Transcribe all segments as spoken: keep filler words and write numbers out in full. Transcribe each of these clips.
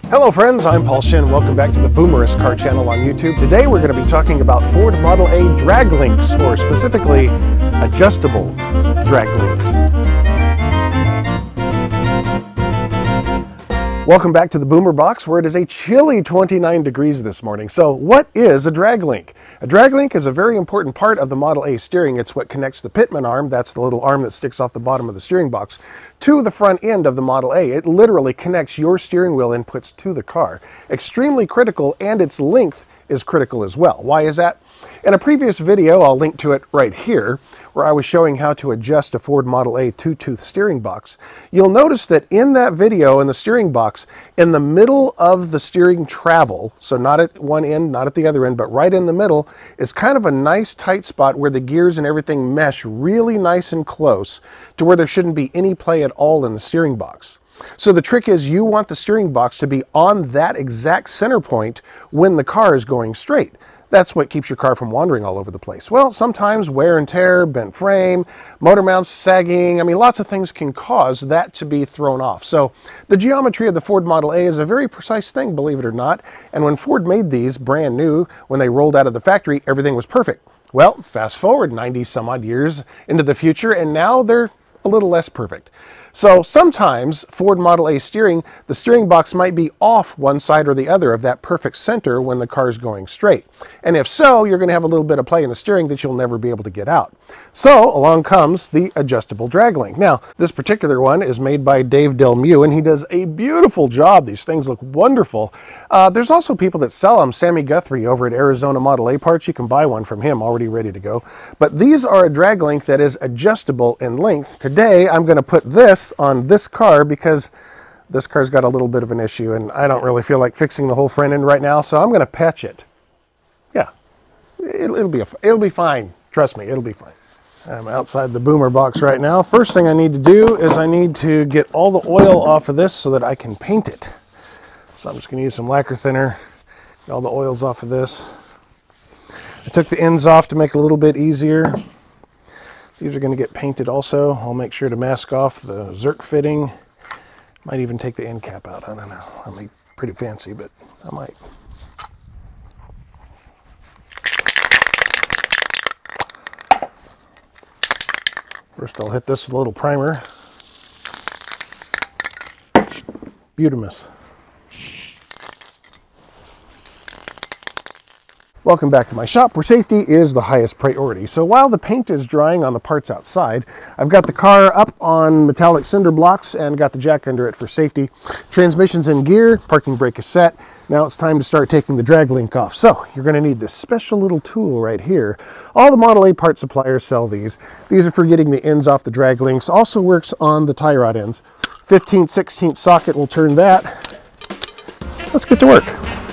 Hello friends, I'm Paul Shinn. Welcome back to the Boomerous Car channel on YouTube. Today we're going to be talking about Ford Model A drag links, or specifically adjustable drag links. Welcome back to the Boomer Box, where it is a chilly twenty-nine degrees this morning. So what is a drag link? A drag link is a very important part of the Model A steering. It's what connects the pitman arm, that's the little arm that sticks off the bottom of the steering box, to the front end of the Model A. It literally connects your steering wheel inputs to the car. Extremely critical, and its length is critical as well. Why is that? In a previous video, I'll link to it right here, where I was showing how to adjust a Ford Model A two-tooth steering box. You'll notice that in that video, in the steering box, in the middle of the steering travel, so not at one end, not at the other end, but right in the middle, is kind of a nice tight spot where the gears and everything mesh really nice and close to where there shouldn't be any play at all in the steering box. So the trick is you want the steering box to be on that exact center point when the car is going straight. That's what keeps your car from wandering all over the place. Well, sometimes wear and tear, bent frame, motor mounts sagging, I mean, lots of things can cause that to be thrown off. So the geometry of the Ford Model A is a very precise thing, believe it or not. And when Ford made these brand new, when they rolled out of the factory, everything was perfect. Well, fast forward ninety some odd years into the future, and now they're a little less perfect. So sometimes Ford Model A steering, the steering box might be off one side or the other of that perfect center when the car is going straight. And if so, you're going to have a little bit of play in the steering that you'll never be able to get out. So along comes the adjustable drag link. Now, this particular one is made by Dave Delmue, and he does a beautiful job. These things look wonderful. Uh, there's also people that sell them. Sammy Guthrie over at Arizona Model A Parts, you can buy one from him already ready to go. But these are a drag link that is adjustable in length. Today, I'm going to put this on this car because this car's got a little bit of an issue and I don't really feel like fixing the whole front end right now, so I'm going to patch it. Yeah, it'll, it'll be a, it'll be fine. Trust me, it'll be fine. I'm outside the Boomer Box right now. First thing I need to do is I need to get all the oil off of this so that I can paint it. So I'm just going to use some lacquer thinner, get all the oils off of this. I took the ends off to make it a little bit easier. These are going to get painted also. I'll make sure to mask off the Zerk fitting. Might even take the end cap out. I don't know. I'll be pretty fancy, but I might. First I'll hit this with a little primer. Beautimous. Welcome back to my shop, where safety is the highest priority. So while the paint is drying on the parts outside, I've got the car up on metallic cinder blocks and got the jack under it for safety. Transmission's in gear, parking brake is set. Now it's time to start taking the drag link off. So you're going to need this special little tool right here. All the Model A part suppliers sell these. These are for getting the ends off the drag links. Also works on the tie rod ends. fifteenth, sixteenth socket will turn that. Let's get to work.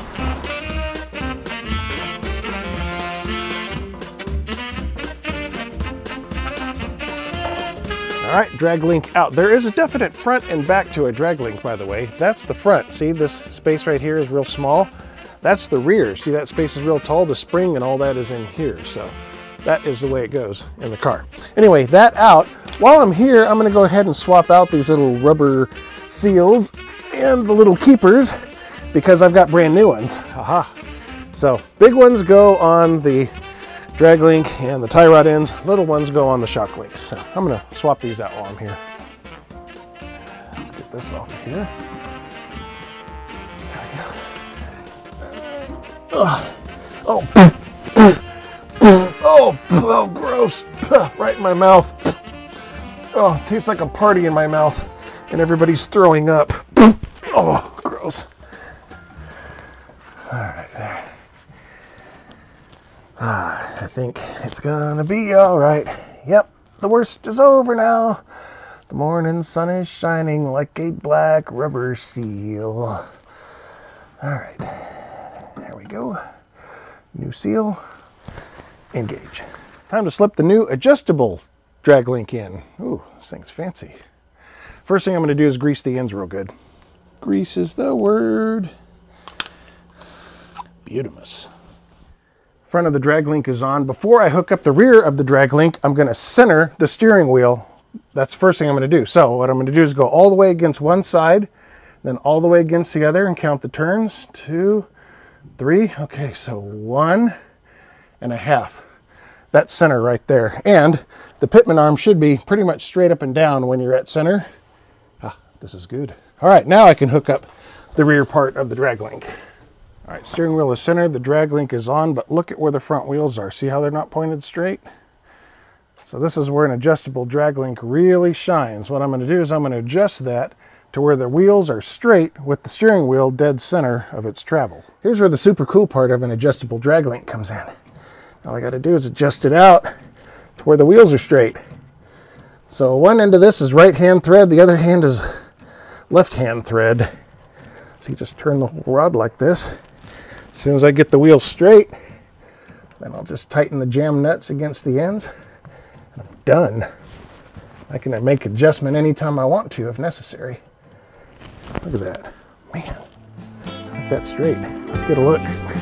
All right, drag link out. There is a definite front and back to a drag link, by the way. That's the front. See, this space right here is real small. That's the rear. See, that space is real tall. The spring and all that is in here. So that is the way it goes in the car. Anyway, that out. While I'm here, I'm gonna go ahead and swap out these little rubber seals and the little keepers because I've got brand new ones. Aha. So big ones go on the drag link and the tie rod ends. Little ones go on the shock links. So I'm going to swap these out while I'm here. Let's get this off of here. There we go. Oh, oh, oh, oh, gross. Right in my mouth. Oh, it tastes like a party in my mouth and everybody's throwing up. Oh, gross. All right, there. Ah, I think it's gonna be all right. Yep, the worst is over now. The morning sun is shining like a black rubber seal. All right, there we go. New seal, engage. Time to slip the new adjustable drag link in. Ooh, this thing's fancy. First thing I'm gonna do is grease the ends real good. Grease is the word. Beautimous. Front of the drag link is on. Before I hook up the rear of the drag link, I'm going to center the steering wheel. That's the first thing I'm going to do. So what I'm going to do is go all the way against one side, then all the way against the other and count the turns. Two, three. Okay, so one and a half. That's center right there. And the pitman arm should be pretty much straight up and down when you're at center. Ah, this is good. All right, now I can hook up the rear part of the drag link. All right, steering wheel is centered, the drag link is on, but look at where the front wheels are. See how they're not pointed straight? So this is where an adjustable drag link really shines. What I'm going to do is I'm going to adjust that to where the wheels are straight with the steering wheel dead center of its travel. Here's where the super cool part of an adjustable drag link comes in. All I got to do is adjust it out to where the wheels are straight. So one end of this is right hand thread, the other hand is left hand thread. So you just turn the whole rod like this. As soon as I get the wheels straight, then I'll just tighten the jam nuts against the ends. And I'm done. I can make adjustment anytime I want to if necessary. Look at that. Man, get that straight. Let's get a look.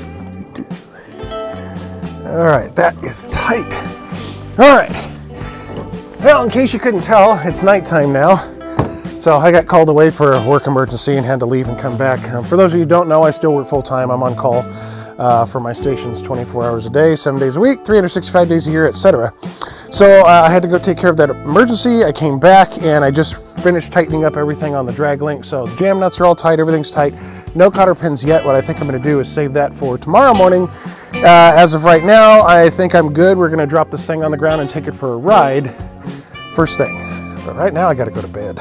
All right, that is tight. All right. Well, in case you couldn't tell, it's nighttime now. So I got called away for a work emergency and had to leave and come back. Um, for those of you who don't know, I still work full-time. I'm on call uh, for my stations twenty-four hours a day, seven days a week, three hundred sixty-five days a year, et cetera. So uh, I had to go take care of that emergency. I came back and I just finished tightening up everything on the drag link. So the jam nuts are all tight, everything's tight. No cotter pins yet. What I think I'm going to do is save that for tomorrow morning. Uh, as of right now, I think I'm good. We're going to drop this thing on the ground and take it for a ride first thing. But right now I got to go to bed.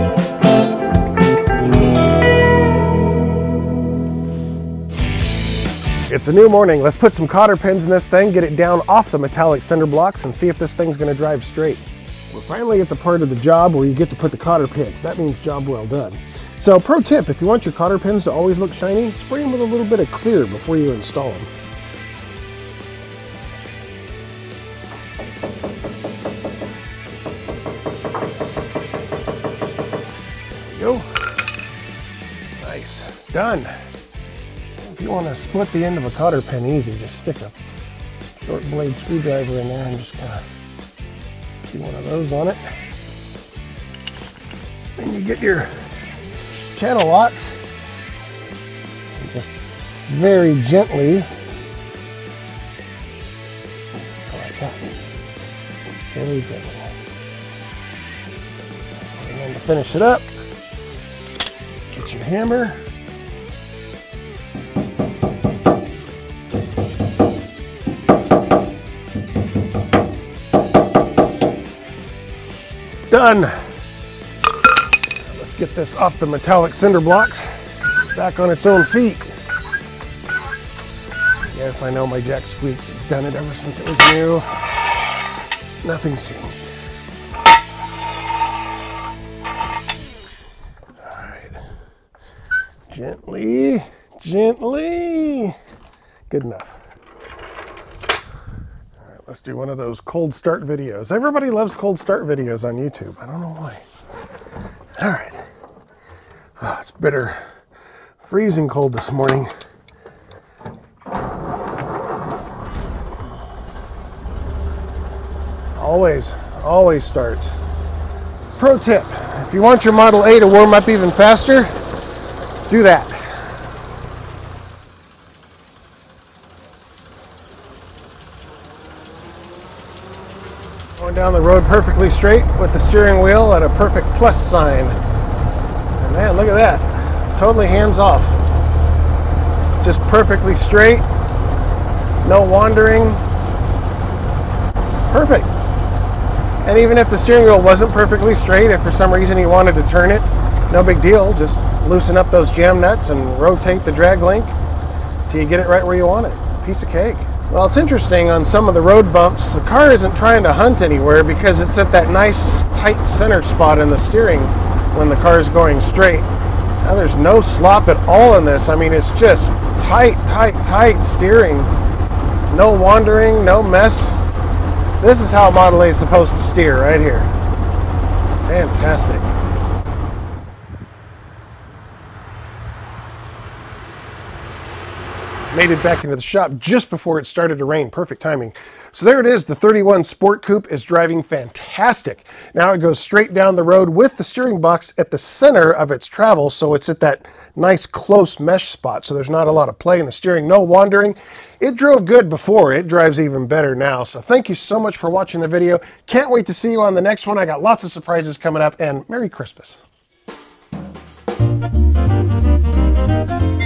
It's a new morning. Let's put some cotter pins in this thing, get it down off the metallic cinder blocks, and see if this thing's going to drive straight. We're finally at the part of the job where you get to put the cotter pins. That means job well done. So pro tip, if you want your cotter pins to always look shiny, spray them with a little bit of clear before you install them. Go. Nice. Done. If you want to split the end of a cotter pin easy, just stick a short blade screwdriver in there and just kind of do one of those on it. Then you get your channel locks and just very gently, like that, very gently. And then to finish it up, get your hammer. Done. Let's get this off the metallic cinder blocks, back on its own feet. Yes, I know my jack squeaks. It's done it ever since it was new. Nothing's changed. Gently, gently. Good enough. All right, let's do one of those cold start videos. Everybody loves cold start videos on YouTube. I don't know why. All right. Oh, it's bitter. Freezing cold this morning. Always, always starts. Pro tip, if you want your Model A to warm up even faster, do that. Going down the road perfectly straight with the steering wheel at a perfect plus sign. And man, look at that. Totally hands off. Just perfectly straight. No wandering. Perfect. And even if the steering wheel wasn't perfectly straight, if for some reason you wanted to turn it, no big deal. Just loosen up those jam nuts and rotate the drag link till you get it right where you want it. Piece of cake. Well, it's interesting, on some of the road bumps, the car isn't trying to hunt anywhere because it's at that nice tight center spot in the steering when the car is going straight. Now there's no slop at all in this. I mean, it's just tight, tight, tight steering. No wandering, no mess. This is how Model A is supposed to steer, right here. Fantastic. Made it back into the shop just before it started to rain. Perfect timing. So there it is. The thirty-one Sport Coupe is driving fantastic. Now it goes straight down the road with the steering box at the center of its travel, so it's at that nice close mesh spot, so there's not a lot of play in the steering, no wandering. It drove good before. It drives even better now. So thank you so much for watching the video. Can't wait to see you on the next one. I got lots of surprises coming up, and Merry Christmas.